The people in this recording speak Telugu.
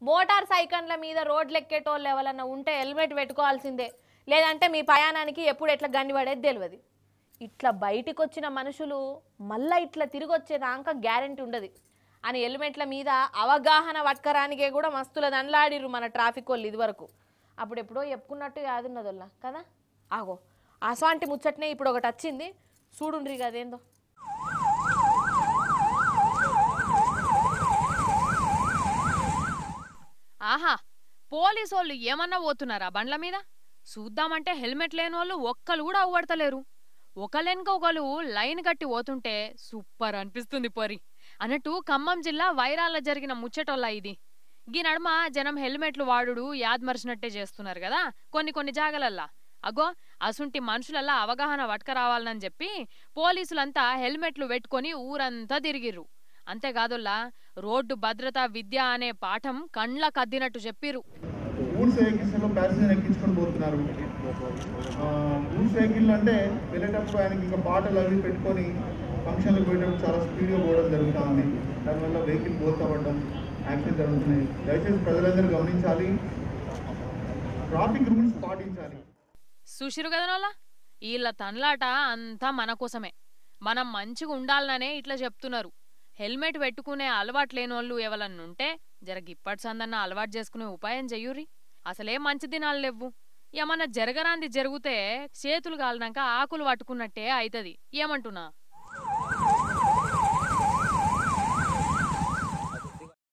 మోటార్ సైకిళ్ల మీద రోడ్లు ఎక్కేటోళ్ళు ఎవరన్నా ఉంటే హెల్మెట్ పెట్టుకోవాల్సిందే. లేదంటే మీ ప్రయాణానికి ఎప్పుడు ఎట్లా గండి పడేది తెలియదు. ఇట్లా బయటికి వచ్చిన మనుషులు మళ్ళీ ఇట్లా తిరిగి వచ్చేదాకా గ్యారెంటీ ఉండదు అని హెల్మెట్ల మీద అవగాహన పట్టుకరానికే కూడా మస్తుల దండలాడిర్రు మన ట్రాఫిక్ వాళ్ళు ఇదివరకు. అప్పుడు ఎప్పుడో చెప్పుకున్నట్టు యాదున్నదోళ్ళ కదా. ఆగో అసంటి ముచ్చట్నే ఇప్పుడు ఒకటి వచ్చింది చూడుండ్రి కదేందో. ఆహా, పోలీసోళ్ళు ఏమన్నా పోతున్నారా బండ్ల మీద? చూద్దామంటే హెల్మెట్ లేని వాళ్ళు ఒక్కలు కూడా అవ్వడతలేరు. ఒకళ్ళెనక ఒకళ్ళు లైన్ కట్టి పోతుంటే సూపర్ అనిపిస్తుంది పొరి. అన్నట్టు ఖమ్మం జిల్లా వైరాల జరిగిన ముచ్చటోళ్ళ ఇది. గీ నడుమ జనం హెల్మెట్లు వాడుడు యాద్మర్చినట్టే చేస్తున్నారు కదా కొన్ని జాగలల్లా. అగో అసుంటి మనుషులల్లా అవగాహన వట్కరావాలని చెప్పి పోలీసులంతా హెల్మెట్లు పెట్టుకొని ఊరంతా తిరిగిర్రు. అంతేకాదుల్లా రోడ్డు భద్రత విద్య అనే పాఠం కండ్ల కద్దినట్టు చెప్పిర్రు. గూడ్స్ వెహికల్స్లో ప్యాసింజర్ ఎక్కించుకొని పోతున్నారు. గూడ్స్ వెహికల్ అంటే వెళ్ళేటప్పుడు ఆయనకి ఇంకా పాటలు అవి పెట్టుకొని ఫంక్షన్లకు పోయేటప్పుడు చాలా స్పీడ్గా పోవడం జరుగుతూ ఉంది. దానివల్ల వెహికల్ పోతపడడం, యాక్సిడెంట్ జరుగుతున్నాయి. దయచేసి ప్రజలందరూ గమనించాలి, ట్రాఫిక్ రూల్స్ పాటించాలి. సుషిరు కదనోళ్ళ వీళ్ళ తన్లాట అంతా మన కోసమే. మనం మంచిగా ఉండాలనే ఇట్లా చెప్తున్నారు. హెల్మెట్ పెట్టుకునే అలవాటు లేనోళ్ళు ఎవరన్నుంటే జరగిప్పటి సందన్న అలవాటు చేసుకునే ఉపాయం చెయ్యుర్రి. అసలే మంచి దినాలు లేవు. ఏమన్నా జరగరాంది జరిగితే చేతులు కాలినాక ఆకులు పట్టుకున్నట్టే అవుతుంది. ఏమంటున్నా?